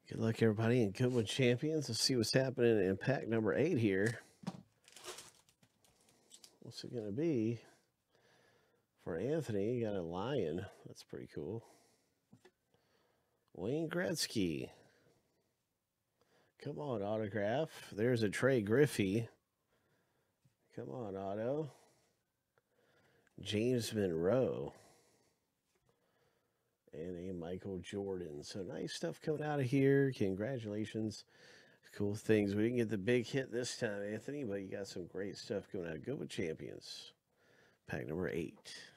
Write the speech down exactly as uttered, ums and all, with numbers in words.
Good luck, everybody, in Goodwin Champions. Let's see what's happening in pack number eight here. What's it going to be? For Anthony, you got a lion. That's pretty cool. Wayne Gretzky. Come on, autograph. There's a Trey Griffey. Come on, auto. James Monroe. And a Michael Jordan. So nice stuff coming out of here. Congratulations. Cool things. We didn't get the big hit this time, Anthony, but you got some great stuff coming out. Goodwin Champions. Pack number eight.